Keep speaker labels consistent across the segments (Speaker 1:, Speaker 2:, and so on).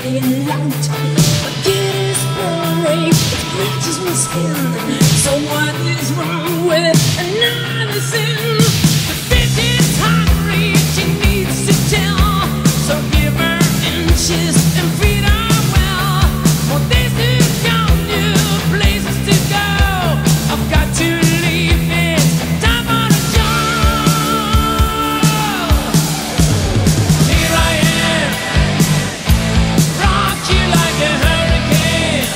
Speaker 1: burning out. Forget his brain, it bleaches my skin. So what is wrong with another sin? The bitch is hungry, she needs to tell. So give her inches and feed her well. More days to come, new places to go. I've got to leave it, time for the job. Here I am, rock you like a hurricane.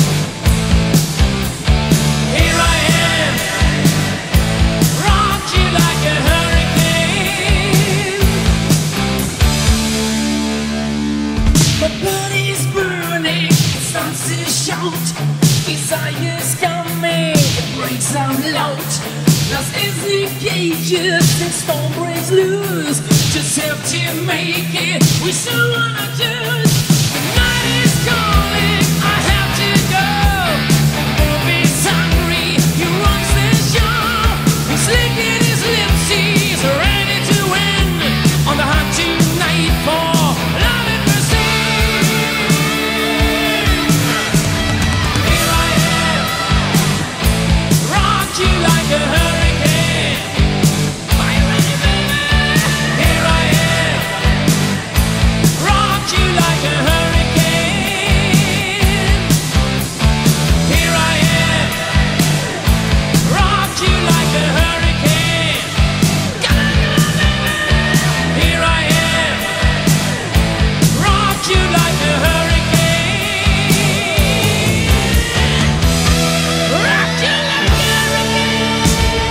Speaker 1: Here I am, rock you like a hurricane. My body's burning, it starts to shout. Desire's coming, it breaks out loud. Lost is the cages and storm breaks loose. Just have to make it, we still wanna choose. The night is calling, I have to go. And Bobby's hungry, he runs the show. He's licking his lips, he's ready to win. On the hunt tonight for love and mercy. Here I am, rock you like a hurricane. Are you ready, baby? Here I am, rock you like a hurricane. Here I am, rock you like a hurricane. Here I am, rock you like a hurricane. Rock you like a hurricane.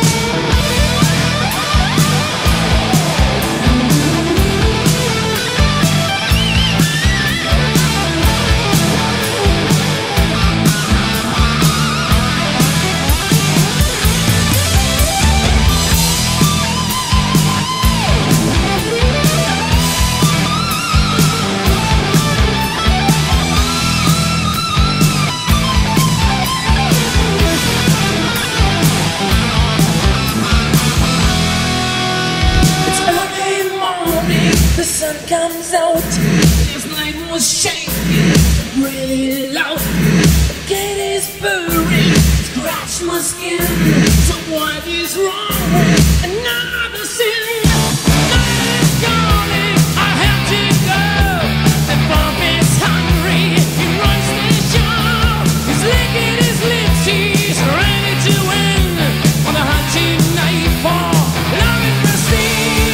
Speaker 1: It's early morning, the sun comes out. This night was shaking, really loud. The gate is burning, scratch my skin. So what is wrong with another sin? Night is calling, I have to go. The Bob is hungry, he runs the show. He's licking his lips, he's ready to win. On the hunt tonight for love and mercy.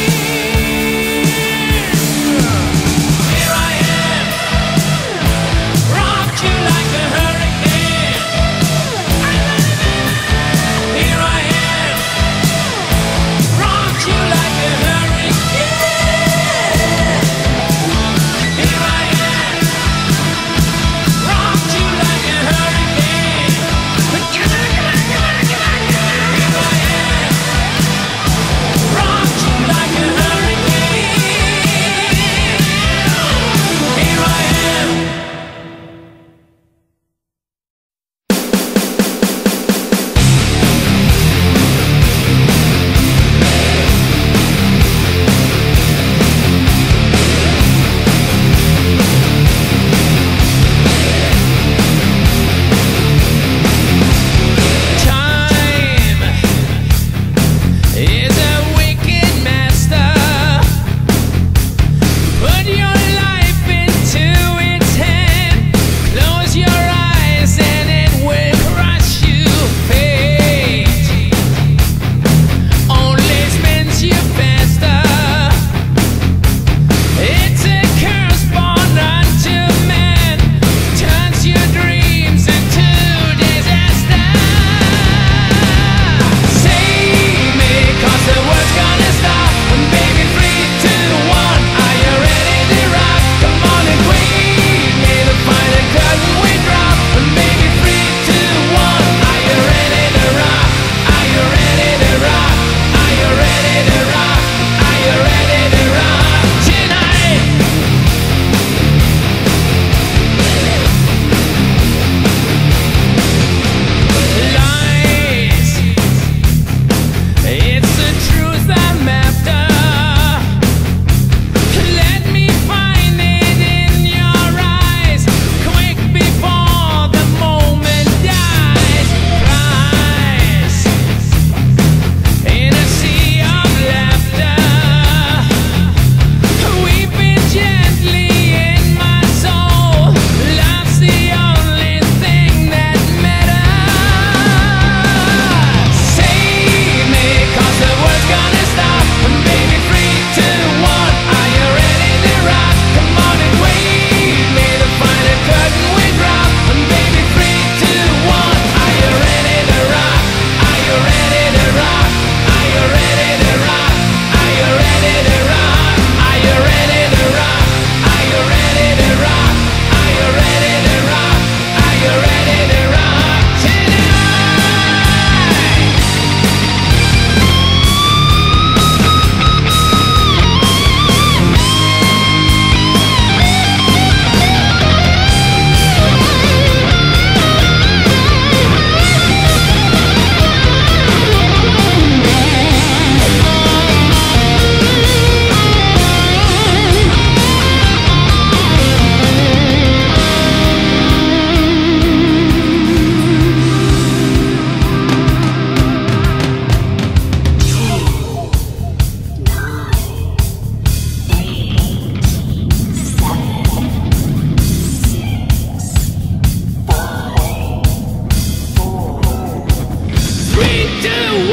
Speaker 1: Here I am, rock you like a hurricane. Here I am, rock you like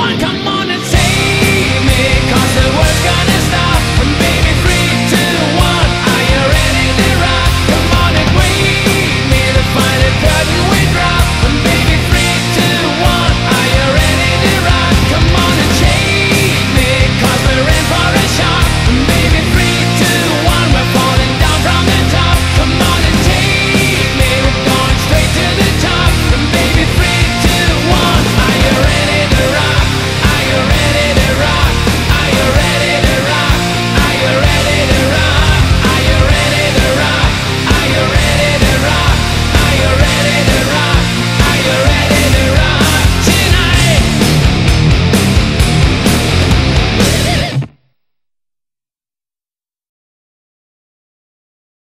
Speaker 1: on, come